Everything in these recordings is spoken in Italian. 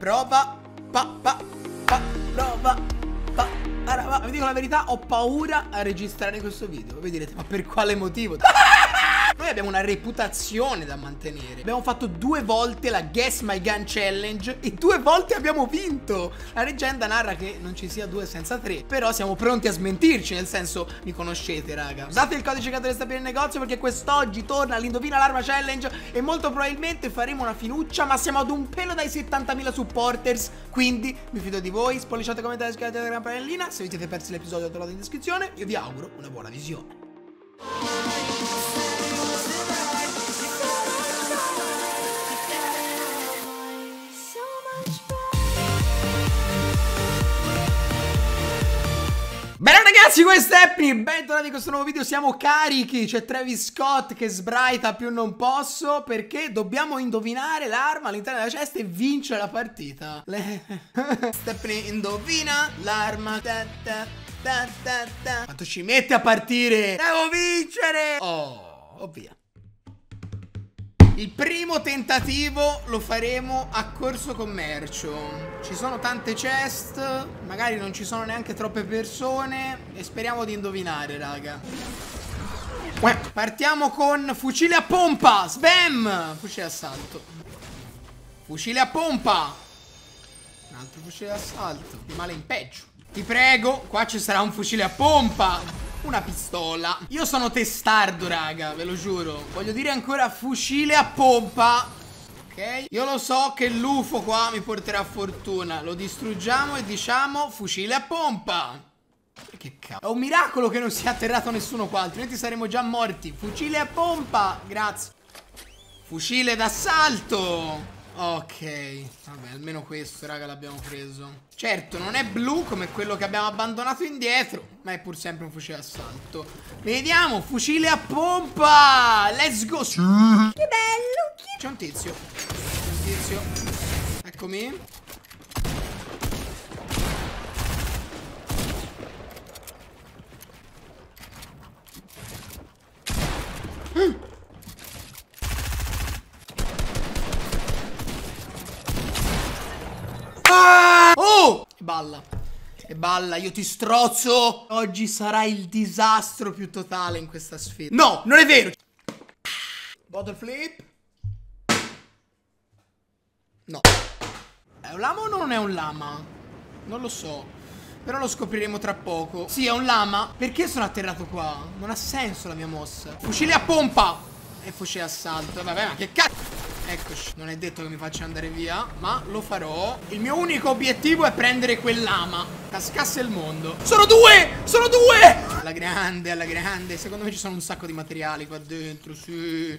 Prova. Prova. Vi dico la verità, ho paura a registrare questo video. Voi direte, ma per quale motivo? Noi abbiamo una reputazione da mantenere. Abbiamo fatto 2 volte la Guess My Gun Challenge e 2 volte abbiamo vinto. La leggenda narra che non ci sia 2 senza 3, però siamo pronti a smentirci, nel senso, mi conoscete raga. Usate il codice Cateresta per il negozio, perché quest'oggi torna l'Indovina l'Arma Challenge e molto probabilmente faremo una finuccia, ma siamo ad un pelo dai 70.000 supporters, quindi mi fido di voi. Spolliciate, commentate, iscrivetevi alla campanellina. Se vi siete persi l'episodio trovate in descrizione. Io vi auguro una buona visione. Bene ragazzi, questo è Happy, bentornati in questo nuovo video, siamo carichi, c'è Travis Scott che sbraita più non posso perché dobbiamo indovinare l'arma all'interno della cesta e vincere la partita. Stephanie indovina l'arma, quanto ci mette a partire? Devo vincere! Oh, via. Il primo tentativo lo faremo a corso commercio. Ci sono tante chest, magari non ci sono neanche troppe persone e speriamo di indovinare, raga. Partiamo con fucile a pompa. Sbam! Fucile d'assalto. Fucile a pompa. Un altro fucile d'assalto. Di male in peggio. Ti prego, qua ci sarà un fucile a pompa. Una pistola. Io sono testardo, raga, ve lo giuro. Voglio dire ancora fucile a pompa. Ok. Io lo so che l'UFO qua mi porterà fortuna. Lo distruggiamo e diciamo fucile a pompa. Che cavolo. È un miracolo che non sia atterrato nessuno qua, altrimenti saremmo già morti. Fucile a pompa. Grazie. Fucile d'assalto. Ok, vabbè, almeno questo, raga, l'abbiamo preso. Certo, non è blu come quello che abbiamo abbandonato indietro, ma è pur sempre un fucile d'assalto. Vediamo, fucile a pompa. Let's go. Che bello. C'è un tizio. C'è un tizio. Eccomi. Oh! E balla. E balla, io ti strozzo. Oggi sarà il disastro più totale in questa sfida. No, non è vero. Bottle flip. No. È un lama o non è un lama? Non lo so. Però lo scopriremo tra poco. Sì, è un lama. Perché sono atterrato qua? Non ha senso la mia mossa. Fucile a pompa. E fucile d'assalto. Vabbè, ma che cazzo. Eccoci, non è detto che mi faccia andare via, ma lo farò. Il mio unico obiettivo è prendere quel lama. Cascasse il mondo. Sono 2! Sono 2! Alla grande, alla grande. Secondo me ci sono un sacco di materiali qua dentro, sì.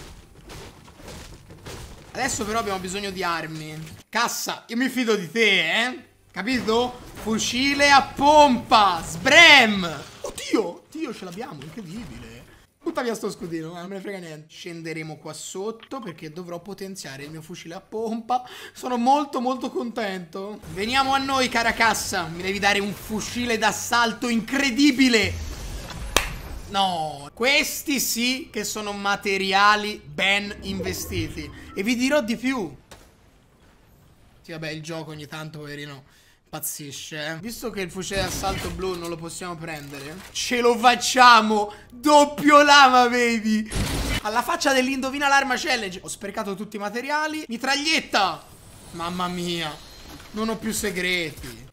Adesso però abbiamo bisogno di armi. Cassa, io mi fido di te, capito? Fucile a pompa. Sbram! Oddio, Dio, ce l'abbiamo, incredibile. Butta via sto scudino, non me ne frega niente. Scenderemo qua sotto perché dovrò potenziare il mio fucile a pompa. Sono molto molto contento. Veniamo a noi, cara cassa. Mi devi dare un fucile d'assalto incredibile. No, questi sì che sono materiali ben investiti. E vi dirò di più. Sì, vabbè, il gioco ogni tanto, poverino, impazzisce, Visto che il fucile d'assalto blu non lo possiamo prendere, ce lo facciamo. Doppio lama, baby. Alla faccia dell'Indovina l'Arma Challenge. Ho sprecato tutti i materiali. Mitraglietta. Mamma mia, non ho più segreti.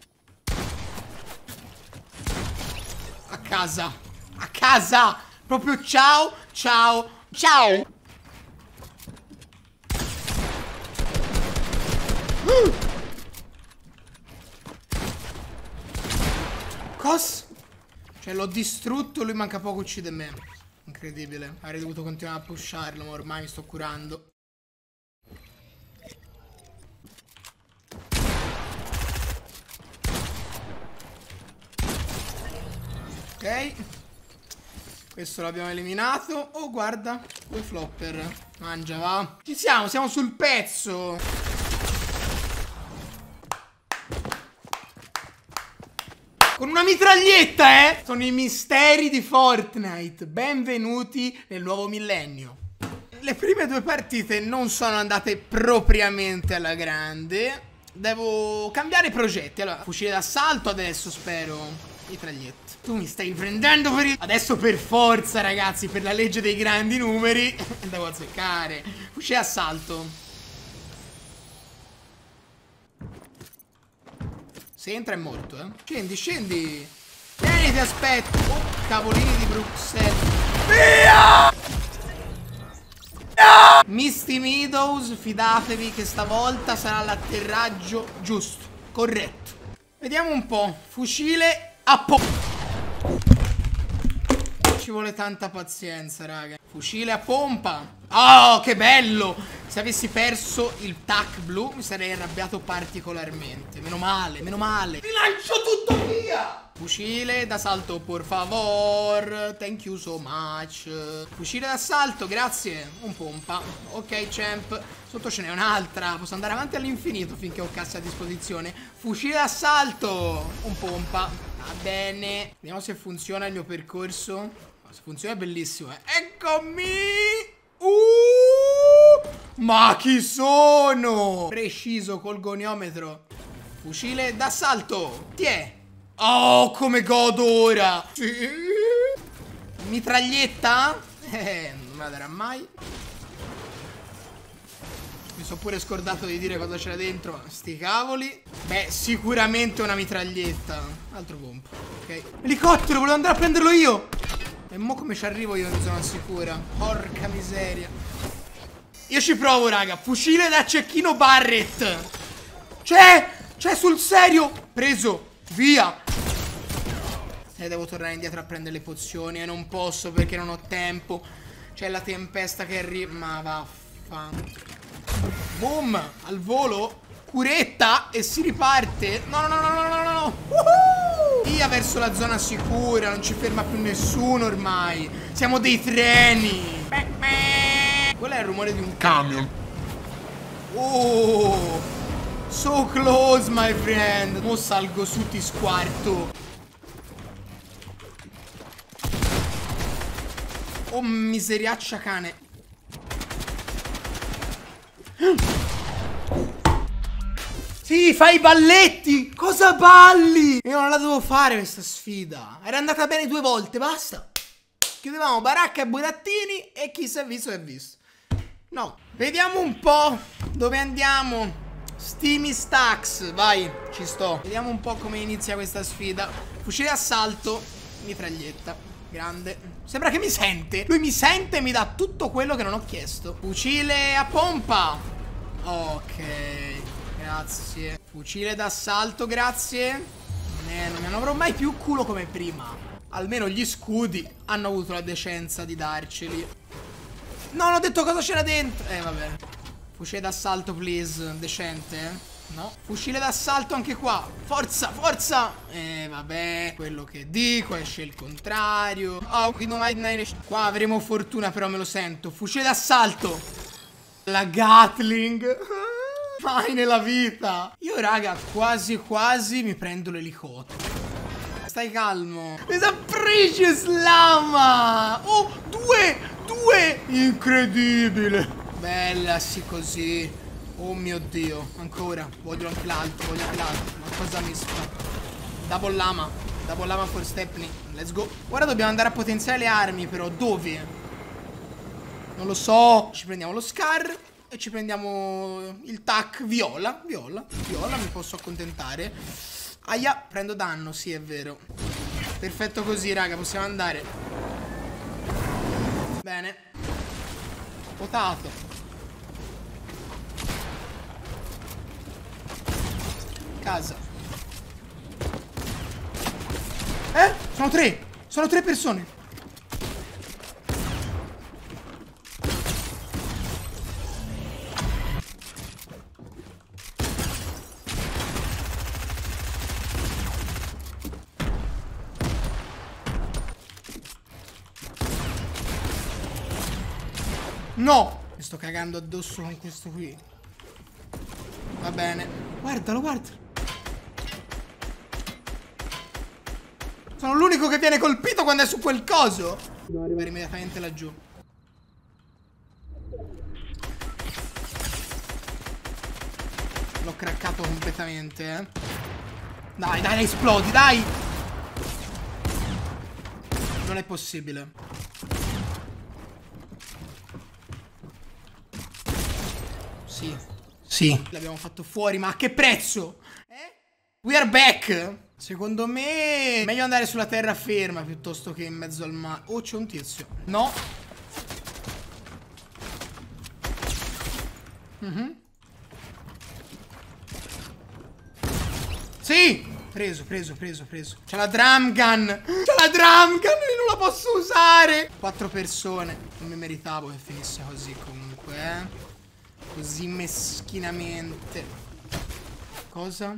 A casa. A casa. Proprio ciao. Ciao. Ciao. Cos? Cioè l'ho distrutto, lui manca poco uccide me. Incredibile. Avrei dovuto continuare a pusharlo, ma ormai mi sto curando. Ok. Questo l'abbiamo eliminato. Oh, guarda, 2 flopper. Mangia, va. Ci siamo sul pezzo. Con una mitraglietta, Sono i misteri di Fortnite. Benvenuti nel nuovo millennio. le prime due partite non sono andate propriamente alla grande. Devo cambiare progetti. Allora, fucile d'assalto adesso, spero. Mitragliette. Tu mi stai prendendo per il... Adesso per forza, ragazzi, per la legge dei grandi numeri devo azzeccare. Fucile d'assalto. Se entra è morto, eh. Scendi, scendi. Vieni, ti aspetto. Oh, cavolini di Bruxelles. Via! Misty Meadows, fidatevi che stavolta sarà l'atterraggio giusto, corretto. Vediamo un po'. Fucile a ci vuole tanta pazienza, raga. Fucile a pompa. Oh, che bello. Se avessi perso il tac blu mi sarei arrabbiato particolarmente. Meno male, meno male. Ti lancio tutto via. Fucile d'assalto, por favor. Thank you so much. Fucile d'assalto, grazie. Un pompa. Ok, champ. Sotto ce n'è un'altra. Posso andare avanti all'infinito finché ho casse a disposizione. Fucile d'assalto. Un pompa. Va bene. Vediamo se funziona il mio percorso. Se funziona è bellissimo, eh. Eccomi. Ma chi sono? Preciso col goniometro. Fucile d'assalto. Tiè. Oh, come godo ora. Sì. Mitraglietta? Non me la darà mai. Mi sono pure scordato di dire cosa c'era dentro. Sti cavoli. Beh, sicuramente una mitraglietta. Altro pompo. Ok. Elicottero, volevo andare a prenderlo io. E mo come ci arrivo io in zona sicura? Porca miseria. Io ci provo, raga. Fucile da cecchino Barrett. C'è sul serio. Preso. Via. E devo tornare indietro a prendere le pozioni. E non posso perché non ho tempo. C'è la tempesta che arriva. Ma vaffanculo. Boom. Al volo. Curetta. E si riparte. No, no, no, no, no, no, no. Via verso la zona sicura. Non ci ferma più nessuno ormai. Siamo dei treni. Quello è il rumore di un camion. Oh, so close, my friend. Mo salgo su, ti squarto. Oh, miseriaccia cane. Sì, fai i balletti. Cosa balli? Io non la dovevo fare questa sfida. Era andata bene 2 volte, basta. Chiudevamo baracca e burattini e chi si è visto è visto. No. Vediamo un po' dove andiamo. Steamy Stacks, vai, ci sto. Vediamo un po' come inizia questa sfida. Fucile assalto, mitraglietta. Grande. Sembra che mi sente. Lui mi sente e mi dà tutto quello che non ho chiesto. Fucile a pompa. Ok, grazie. Fucile d'assalto, grazie. Non avrò mai più culo come prima. Almeno gli scudi hanno avuto la decenza di darceli. No, non ho detto cosa c'era dentro. Vabbè. Fucile d'assalto, please. Decente, eh? No. Fucile d'assalto anche qua. Forza, forza. Vabbè. Quello che dico, esce il contrario. Oh, qui non hai... Qua avremo fortuna, però me lo sento. Fucile d'assalto. La Gatling. Mai nella vita. Io, raga, quasi quasi mi prendo l'elicottero. Stai calmo. Questa precious lama. Oh, 2. Incredibile. Bella, sì, così. Oh mio Dio. Ancora. Voglio anche l'altro. Ma cosa mi fa? Double lama for Stepney. Let's go. Ora dobbiamo andare a potenziare le armi, però. Dove? Non lo so. Ci prendiamo lo Scar. E ci prendiamo il tac viola. Viola, mi posso accontentare. Aia, prendo danno, sì, è vero. Perfetto così, raga, possiamo andare. Bene. Potato. Casa. Sono tre persone. No! Mi sto cagando addosso con questo qui. Va bene. Guardalo, guardalo. Sono l'unico che viene colpito quando è su quel coso. Devo arrivare immediatamente laggiù. L'ho craccato completamente, eh. Dai, dai, esplodi, dai. Non è possibile. Sì. Sì. L'abbiamo fatto fuori, ma a che prezzo? We are back. Secondo me meglio andare sulla terraferma piuttosto che in mezzo al mare. Oh, c'è un tizio. No. Sì. Preso. C'è la drum gun. C'è la drum gun e non la posso usare. 4 persone. Non mi meritavo che finisse così comunque, eh. Così meschinamente. Cosa?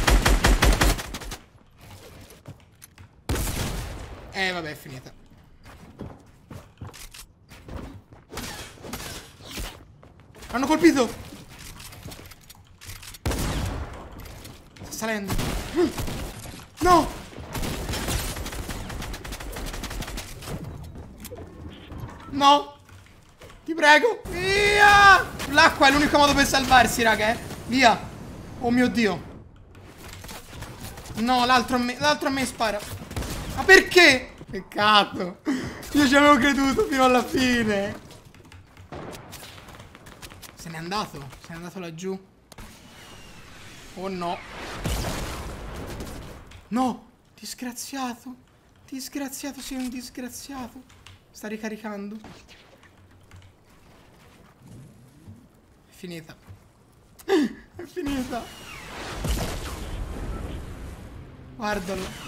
Vabbè, è finita. Hanno colpito. Sta salendo. No. No. Ti prego. Via. L'acqua è l'unico modo per salvarsi, raga, Via. Oh mio Dio. No, l'altro a me spara. Ma perché? Peccato. Io ci avevo creduto fino alla fine. Se n'è andato. Se n'è andato laggiù. Oh no. No. Disgraziato. Disgraziato, sei un disgraziato. Sta ricaricando. È finita. È finita. Guardalo.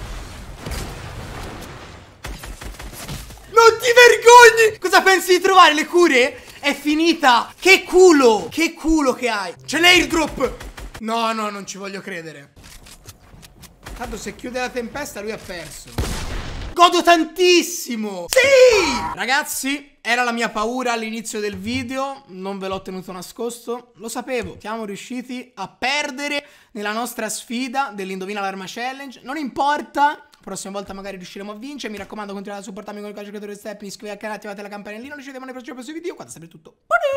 Non ti vergogni! Cosa pensi di trovare le cure? È finita! Che culo! Che culo che hai! C'è l'airdrop! No, no, non ci voglio credere. Tanto se chiude la tempesta lui ha perso. Godo tantissimo! Sì! Ragazzi, era la mia paura all'inizio del video. Non ve l'ho tenuto nascosto. Lo sapevo. Siamo riusciti a perdere nella nostra sfida dell'Indovina l'Arma Challenge. Non importa. Prossima volta magari riusciremo a vincere. Mi raccomando, continuate a supportarmi con il codice creatore Step. Iscrivetevi al canale, attivate la campanellina. Non ci vediamo nei prossimi video. Quando sempre tutto.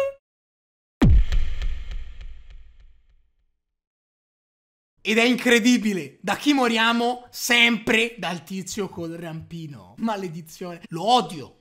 Ed è incredibile. Da chi moriamo? Sempre dal tizio col rampino. Maledizione. Lo odio.